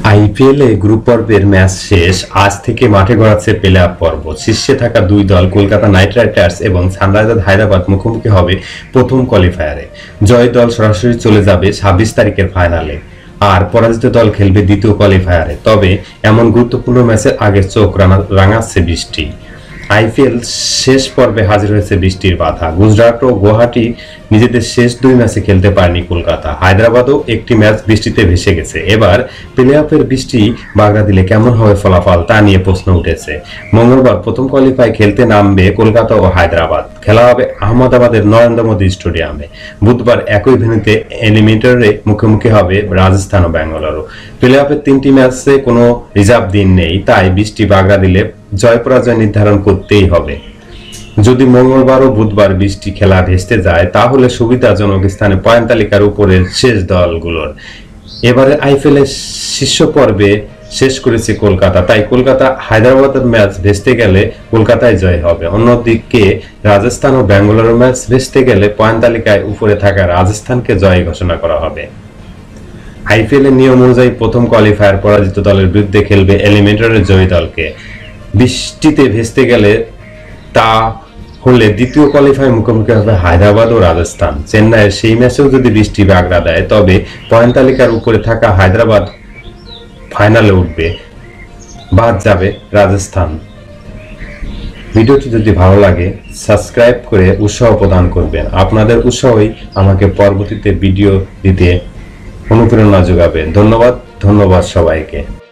আইপিএলে গ্রুপ পর্বের ম্যাচ শেষ। আজ থেকে মাঠে গড়াচ্ছে প্লে অফ পর্ব। শীর্ষে থাকা দুই দল কলকাতা নাইট রাইডার্স এবং সানরাইজার্স হায়দ্রাবাদ মুখোমুখি হবে প্রথম কোয়ালিফায়ারে। জয় দল সরাসরি চলে যাবে 26 তারিখের ফাইনালে, আর পরাজিত দল খেলবে দ্বিতীয় কোয়ালিফায়ারে। তবে এমন গুরুত্বপূর্ণ ম্যাচের আগে চোখ রাঙাচ্ছে বৃষ্টি। আইপিএল শেষ পর্বে হাজির হয়েছে বৃষ্টির বাধা। গুজরাট ও গুয়াহাটি নিজেদের শেষ দুই ম্যাচে খেলতে পারেনি কলকাতা। হায়দ্রাবাদও একটি ম্যাচ বৃষ্টিতে ভেসে গেছে। এবার প্লে অফের বৃষ্টি বাগড়া দিলে কেমন হবে ফলাফল, তা নিয়ে প্রশ্ন উঠেছে। মঙ্গলবার প্রথম কোয়ালিফাই খেলতে নামবে কলকাতা ও হায়দ্রাবাদ। খেলা হবে আহমেদাবাদের নরেন্দ্র মোদী স্টেডিয়ামে। বুধবার একই ভেন্যুতে এলিমিনেটরে মুখোমুখি হবে রাজস্থান ও বেঙ্গালুরু। প্লে অফের তিনটি ম্যাচে কোনো রিজার্ভ দিন নেই, তাই বৃষ্টি বাগড়া দিলে জয় পরাজয় নির্ধারণ করতেই হবে। যদি মঙ্গলবার ও বুধবার বৃষ্টি খেলা ভেস্তে যায়, তাহলে সুবিধাজনক স্থানে পয়েন্ট তালিকার উপরের শেষ দলগুলোর। এবারে আইপিএল এর শীর্ষ পর্বে শেষ করেছে কলকাতা, তাই কলকাতা হায়দ্রাবাদের ম্যাচ ভেস্তে গেলে কলকাতায় জয় হবে। অন্যদিকে রাজস্থান ও বেঙ্গালুরু ম্যাচ ভেস্তে গেলে পয়েন্ট তালিকায় উপরে থাকা রাজস্থানকে জয় ঘোষণা করা হবে। আইপিএল এর নিয়ম অনুযায়ী প্রথম কোয়ালিফায়ার পরাজিত দলের বিরুদ্ধে খেলবে এলিমিনেটরের জয়ী দলকে। বৃষ্টিতে ভেস্তে গেলে তা হলে দ্বিতীয় কোয়ালিফায়ার মুখোমুখি হবে হায়দ্রাবাদ ও রাজস্থান। চেন্নাইয়ের সেই ম্যাচেও যদি বৃষ্টি বাগড়া দেয়, তবে পয়েন্ট তালিকার উপরে থাকা হায়দ্রাবাদ ফাইনালে উঠবে, বাদ যাবে রাজস্থান। ভিডিওটি যদি ভালো লাগে সাবস্ক্রাইব করে উৎসাহ প্রদান করবেন। আপনাদের উৎসাহই আমাকে পরবর্তীতে ভিডিও দিতে অনুপ্রেরণা যোগাবে। ধন্যবাদ সবাইকে।